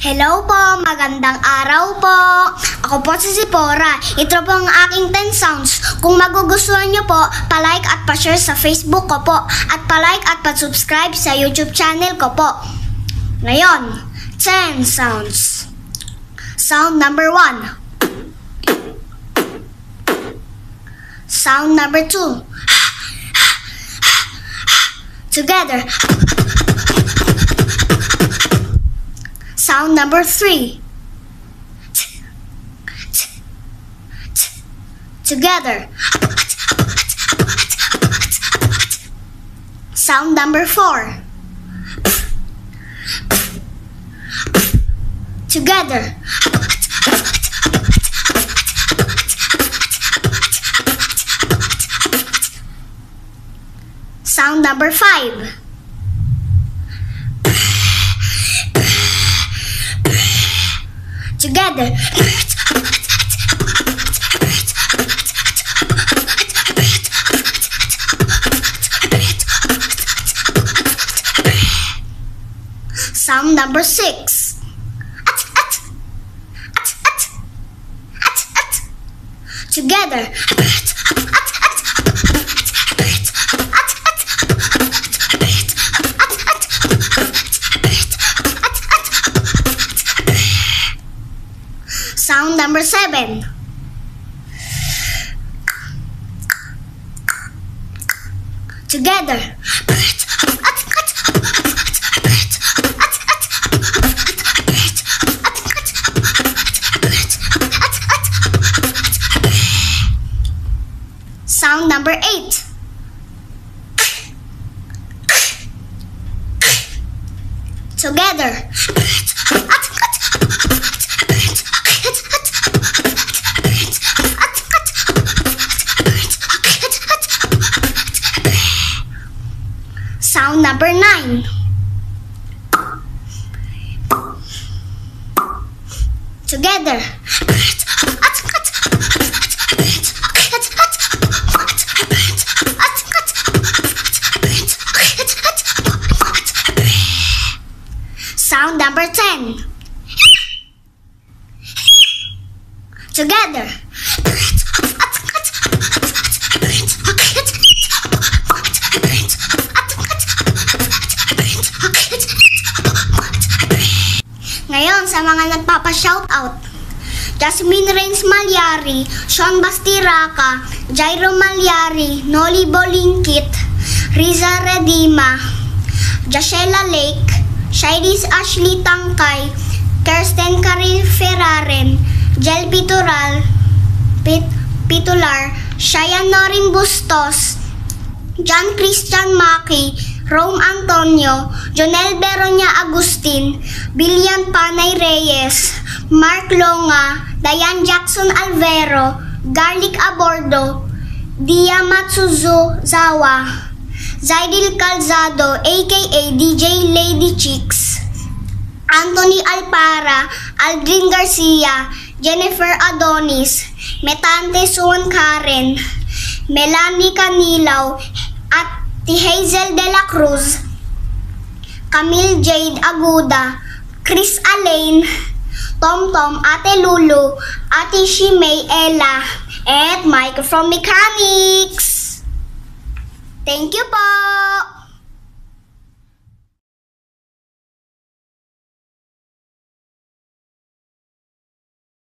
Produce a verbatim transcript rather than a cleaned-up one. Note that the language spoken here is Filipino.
Hello po, magandang araw po. Ako po si Zipora. Ito po ang aking ten sounds. Kung magugustuhan nyo po, palike at pa-share sa Facebook ko po. At palike at pa-subscribe sa YouTube channel ko po. Ngayon, ten sounds. Sound number one. Sound number two. Together. Sound number three. Together. Sound number four. Together. Sound number five. Together. Sound number six. Together. Sound number seven. Together. Sound number eight. Together. Sound number nine. Together. Sound number ten. Together. Ngayon, sa mga nagpapa-shoutout, Jasmine Rains Malyari, Sean Bastiraca, Jairo Malyari, Noli Bolingkit, Riza Redima, Jashela Lake, Shairis Ashley Tangkay, Kirsten Karil Ferraren, Jel Pitural, Pit, Pitular, Shayan Norin Bustos, John Christian Maki, Rome Antonio, Jonel Beronia Agustin, Billian Panay Reyes, Mark Longa, Dayan Jackson Alvero, Garlic Abordo, Dia Matsuzo Zawa, Zaidil Calzado aka D J Lady Chicks, Anthony Alpara, Aldrin Garcia, Jennifer Adonis, Metante Suan Karen, Melanie Canilaw, at Ti Hazel De La Cruz, Camille Jade Aguda, Chris Alain, Tom Tom, Ate Lulu, Ate Shimei Ella, and Microphone Mechanics. Thank you po!